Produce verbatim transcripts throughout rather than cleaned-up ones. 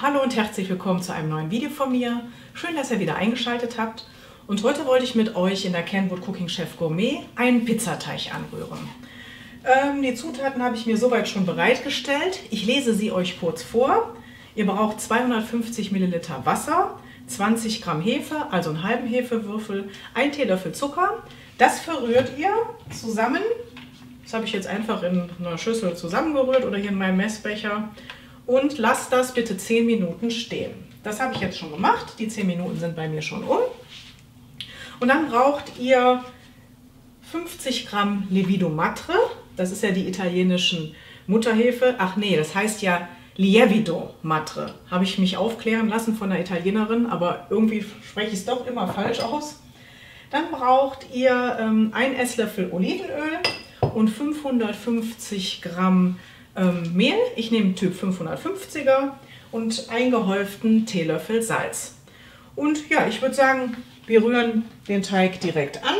hallo und herzlich willkommen zu einem neuen Video von mir. Schön, dass ihr wieder eingeschaltet habt. Und heute wollte ich mit euch in der Kenwood Cooking Chef Gourmet einen Pizzateig anrühren. Ähm, die Zutaten habe ich mir soweit schon bereitgestellt. Ich lese sie euch kurz vor. Ihr braucht zweihundertfünfzig Milliliter Wasser, zwanzig Gramm Hefe, also einen halben Hefewürfel, ein Teelöffel Zucker. Das verrührt ihr zusammen. Das habe ich jetzt einfach in einer Schüssel zusammengerührt oder hier in meinem Messbecher. Und lasst das bitte zehn Minuten stehen. Das habe ich jetzt schon gemacht. Die zehn Minuten sind bei mir schon um. Und dann braucht ihr fünfzig Gramm Lievito Madre. Das ist ja die italienischen Mutterhefe. Ach nee, das heißt ja Lievito Madre. Habe ich mich aufklären lassen von der Italienerin, aber irgendwie spreche ich es doch immer falsch aus. Dann braucht ihr ähm, einen Esslöffel Olivenöl und fünfhundertfünfzig Gramm ähm, Mehl. Ich nehme einen Typ fünfhundertfünfziger und einen gehäuften Teelöffel Salz. Und ja, ich würde sagen, wir rühren den Teig direkt an.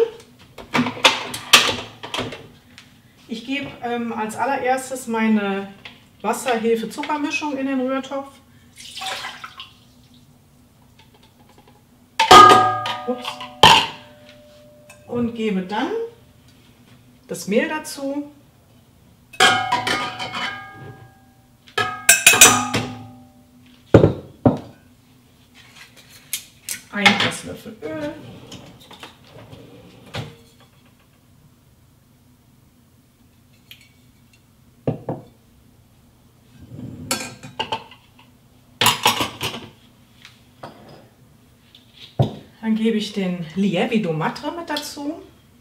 Ich gebe ähm, als allererstes meine Wasser-Hefe-Zuckermischung in den Rührtopf. Ups. Und gebe dann das Mehl dazu. Ein Esslöffel Öl. Dann gebe ich den Lievito Madre mit dazu.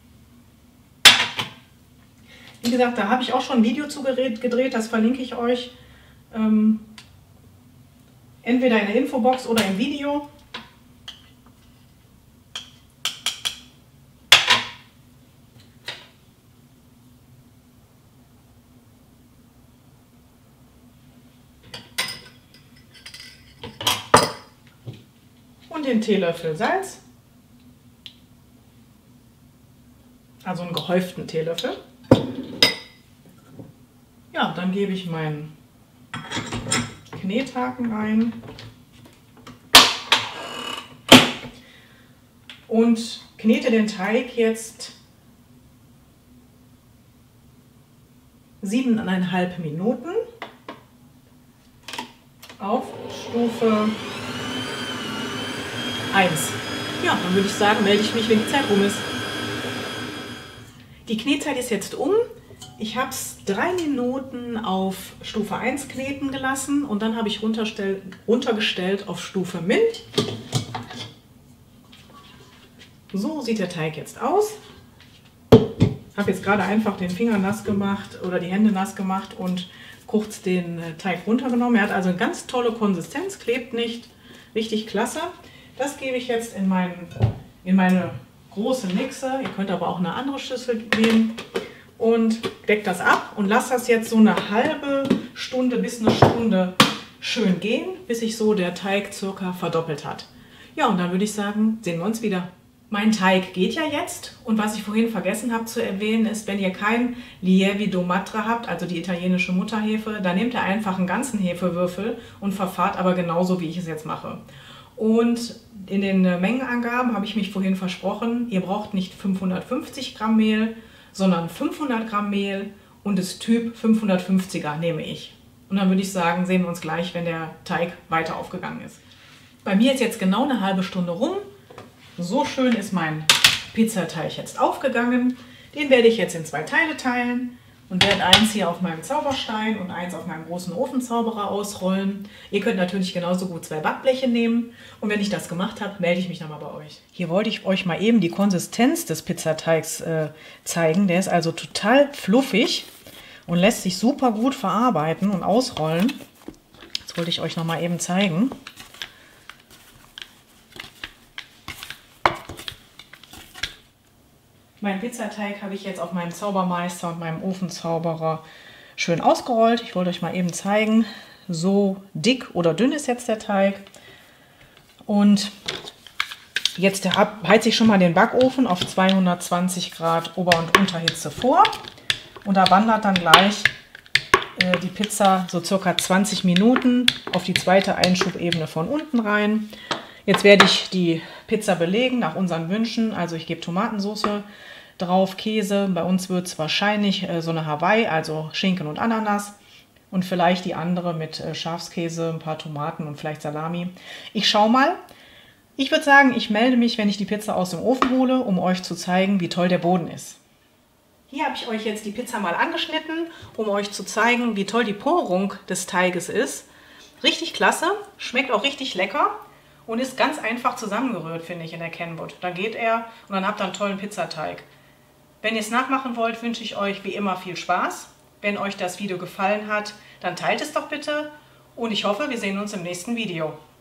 Wie gesagt, da habe ich auch schon ein Video zu gedreht, das verlinke ich euch ähm, entweder in der Infobox oder im Video. Und den Teelöffel Salz, also einen gehäuften Teelöffel. Ja, dann gebe ich meinen Knethaken rein und knete den Teig jetzt siebeneinhalb Minuten auf Stufe eins. Ja, dann würde ich sagen, melde ich mich, wenn die Zeit rum ist. Die Knetzeit ist jetzt um. Ich habe es drei Minuten auf Stufe eins kneten gelassen und dann habe ich runtergestellt auf Stufe Min. So sieht der Teig jetzt aus. Ich habe jetzt gerade einfach den Finger nass gemacht oder die Hände nass gemacht und kurz den Teig runtergenommen. Er hat also eine ganz tolle Konsistenz, klebt nicht, richtig klasse. Das gebe ich jetzt in, mein, in meine große Mixer. Ihr könnt aber auch eine andere Schüssel nehmen und deckt das ab und lasst das jetzt so eine halbe Stunde bis eine Stunde schön gehen, bis sich so der Teig circa verdoppelt hat. Ja, und dann würde ich sagen, sehen wir uns wieder. Mein Teig geht ja jetzt und was ich vorhin vergessen habe zu erwähnen ist, wenn ihr kein Lievito Madre habt, also die italienische Mutterhefe, dann nehmt ihr einfach einen ganzen Hefewürfel und verfahrt aber genauso, wie ich es jetzt mache. Und in den Mengenangaben habe ich mich vorhin versprochen, ihr braucht nicht fünfhundertfünfzig Gramm Mehl, sondern fünfhundert Gramm Mehl und das Typ fünfhundertfünfziger nehme ich. Und dann würde ich sagen, sehen wir uns gleich, wenn der Teig weiter aufgegangen ist. Bei mir ist jetzt genau eine halbe Stunde rum. So schön ist mein Pizzateig jetzt aufgegangen. Den werde ich jetzt in zwei Teile teilen und werde eins hier auf meinem Zauberstein und eins auf meinem großen Ofenzauberer ausrollen. Ihr könnt natürlich genauso gut zwei Backbleche nehmen. Und wenn ich das gemacht habe, melde ich mich nochmal bei euch. Hier wollte ich euch mal eben die Konsistenz des Pizzateigs äh, zeigen. Der ist also total fluffig und lässt sich super gut verarbeiten und ausrollen. Das wollte ich euch nochmal eben zeigen. Meinen Pizzateig habe ich jetzt auf meinem Zaubermeister und meinem Ofenzauberer schön ausgerollt. Ich wollte euch mal eben zeigen, so dick oder dünn ist jetzt der Teig. Und jetzt heize ich schon mal den Backofen auf zweihundertzwanzig Grad Ober- und Unterhitze vor. Und da wandert dann gleich äh, die Pizza so circa zwanzig Minuten auf die zweite Einschubebene von unten rein. Jetzt werde ich die Pizza belegen nach unseren Wünschen. Also ich gebe Tomatensauce drauf, Käse. Bei uns wird es wahrscheinlich äh, so eine Hawaii, also Schinken und Ananas. Und vielleicht die andere mit äh, Schafskäse, ein paar Tomaten und vielleicht Salami. Ich schaue mal. Ich würde sagen, ich melde mich, wenn ich die Pizza aus dem Ofen hole, um euch zu zeigen, wie toll der Boden ist. Hier habe ich euch jetzt die Pizza mal angeschnitten, um euch zu zeigen, wie toll die Porung des Teiges ist. Richtig klasse, schmeckt auch richtig lecker und ist ganz einfach zusammengerührt, finde ich, in der Kenwood. Dann geht er und dann habt ihr einen tollen Pizzateig. Wenn ihr es nachmachen wollt, wünsche ich euch wie immer viel Spaß. Wenn euch das Video gefallen hat, dann teilt es doch bitte und ich hoffe, wir sehen uns im nächsten Video.